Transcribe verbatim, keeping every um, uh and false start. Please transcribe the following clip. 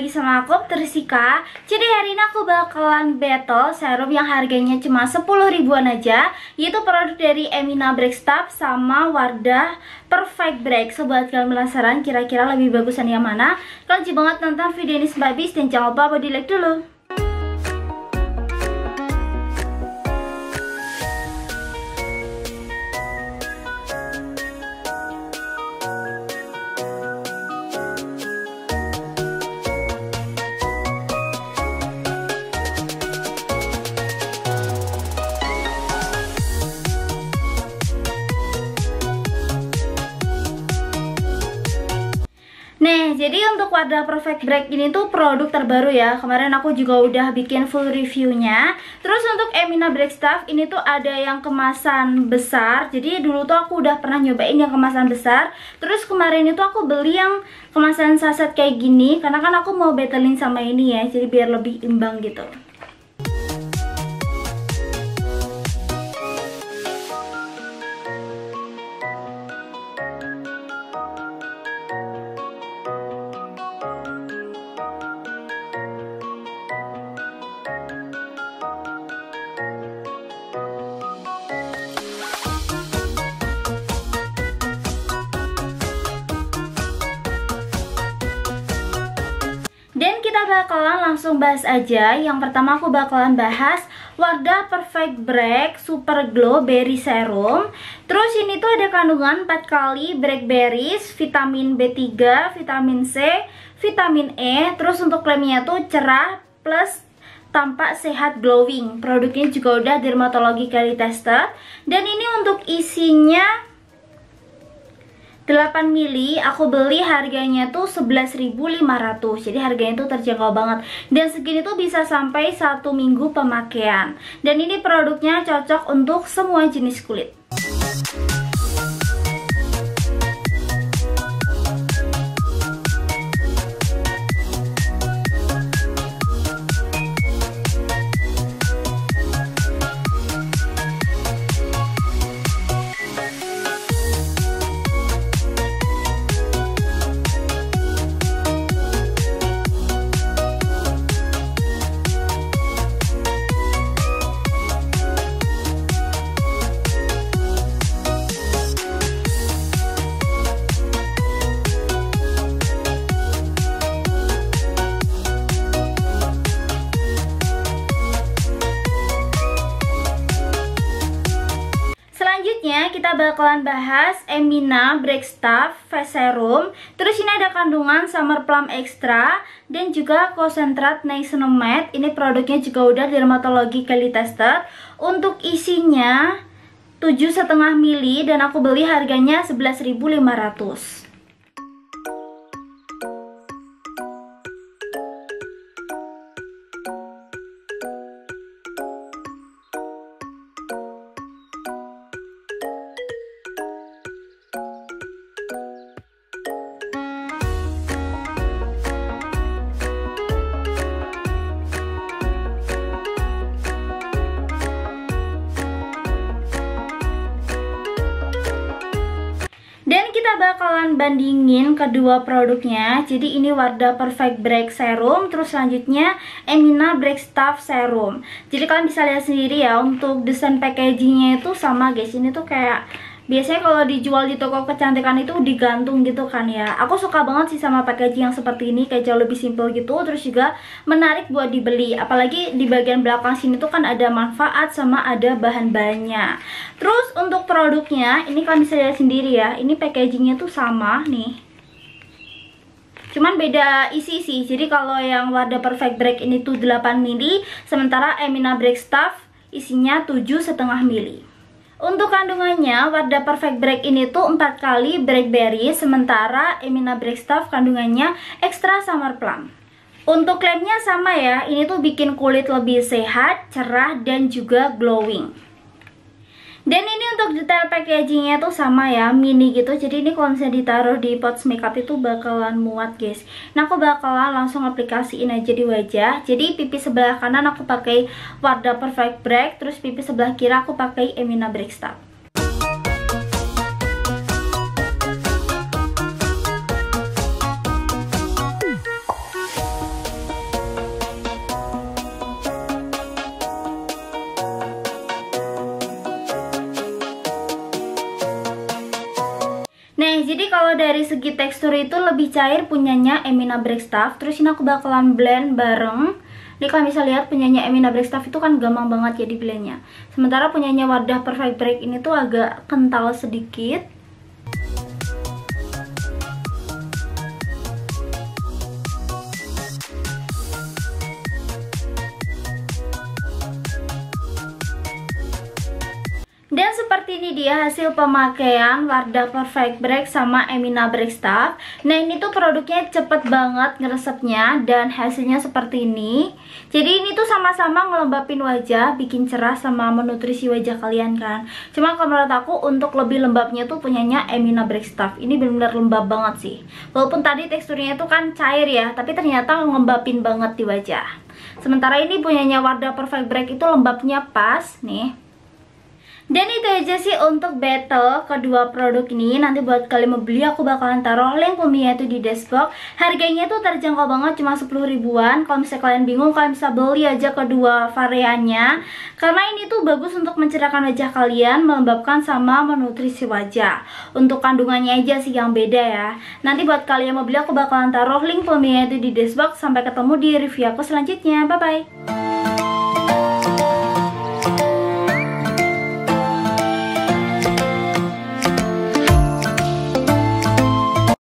lagi sama aku, Tersika. Jadi hari ini aku bakalan battle serum yang harganya cuma sepuluh ribuan aja, yaitu produk dari Emina Breakstuff sama Wardah Perfect Break. So buat kalian penasaran kira-kira lebih bagusan yang mana, kalian wajib banget nonton video ini sampai habis dan jangan lupa di like dulu. Nah, jadi untuk Wardah Perfect Break ini tuh produk terbaru ya. Kemarin aku juga udah bikin full reviewnya. Terus untuk Emina Breakstuff ini tuh ada yang kemasan besar. Jadi dulu tuh aku udah pernah nyobain yang kemasan besar. Terus kemarin itu aku beli yang kemasan saset kayak gini, karena kan aku mau battlein sama ini ya. Jadi biar lebih imbang gitu. Dan kita bakalan langsung bahas aja. Yang pertama aku bakalan bahas Wardah Perfect Break Super Glow Berry Serum. Terus ini tuh ada kandungan empat kali blackberries, vitamin B tiga, vitamin C, vitamin E. Terus untuk klaimnya tuh cerah plus tampak sehat glowing. Produknya juga udah dermatologically tested. Dan ini untuk isinya delapan mili, aku beli harganya tuh sebelas ribu lima ratus. Jadi harganya tuh terjangkau banget. Dan segini tuh bisa sampai satu minggu pemakaian. Dan ini produknya cocok untuk semua jenis kulit. Selanjutnya kita bakalan bahas Emina Breakstuff Face Serum. Terus ini ada kandungan Summer Plum Extra dan juga konsentrat niacinamide. Ini produknya juga udah dermatologically tested. Untuk isinya tujuh koma lima mili dan aku beli harganya sebelas ribu lima ratus. Dan kita bakalan bandingin kedua produknya. Jadi ini Wardah Perfect Break Serum, terus selanjutnya Emina Breakstuff Serum. Jadi kalian bisa lihat sendiri ya, untuk desain packagingnya itu sama guys. Ini tuh kayak biasanya kalau dijual di toko kecantikan itu digantung gitu kan ya. Aku suka banget sih sama packaging yang seperti ini, kayak jauh lebih simple gitu. Terus juga menarik buat dibeli. Apalagi di bagian belakang sini tuh kan ada manfaat sama ada bahan-bahannya. Terus untuk produknya, ini kalian bisa lihat sendiri ya. Ini packagingnya tuh sama nih, cuman beda isi sih. Jadi kalau yang Wardah Perfect Break ini tuh delapan mili, sementara Emina Breakstuff isinya tujuh koma lima mili. Untuk kandungannya, Wardah Perfect Break ini tuh empat kali blackberry, sementara Emina Breakstuff kandungannya extra summer plum. Untuk klaimnya sama ya, ini tuh bikin kulit lebih sehat, cerah, dan juga glowing. Dan ini untuk detail packagingnya tuh sama ya, mini gitu. Jadi ini kalau misalnya ditaruh di pouch makeup itu bakalan muat guys. Nah aku bakalan langsung aplikasiin aja di wajah. Jadi pipi sebelah kanan aku pakai Wardah Perfect Break, terus pipi sebelah kiri aku pakai Emina Breakstuff. kalau dari segi tekstur itu lebih cair punyanya Emina Break Stuff. Terus ini aku bakalan blend bareng. Ini kalian bisa lihat punyanya Emina Break Stuff itu kan gampang banget ya di blendnya. Sementara punyanya Wardah Perfect Break ini tuh agak kental sedikit. Dan seperti ini dia hasil pemakaian Wardah Perfect Break sama Emina Break Stuff. Nah ini tuh produknya cepet banget ngeresepnya dan hasilnya seperti ini. Jadi ini tuh sama-sama ngelembapin wajah, bikin cerah sama menutrisi wajah kalian kan. Cuma kalau menurut aku untuk lebih lembabnya tuh punyanya Emina Break Stuff. Ini benar-benar lembab banget sih. Walaupun tadi teksturnya itu kan cair ya, tapi ternyata ngelembapin banget di wajah. Sementara ini punyanya Wardah Perfect Break itu lembabnya pas nih. Dan itu aja sih untuk battle kedua produk ini. Nanti buat kalian mau beli aku bakalan taruh link pembelinya itu di dashboard. Harganya tuh terjangkau banget, cuma sepuluh ribuan. Kalau misalnya kalian bingung, kalian bisa beli aja kedua variannya. Karena ini tuh bagus untuk mencerahkan wajah kalian, melembabkan sama menutrisi wajah. Untuk kandungannya aja sih yang beda ya. Nanti buat kalian mau beli aku bakalan taruh link pembelinya itu di dashboard. Sampai ketemu di review aku selanjutnya. Bye bye.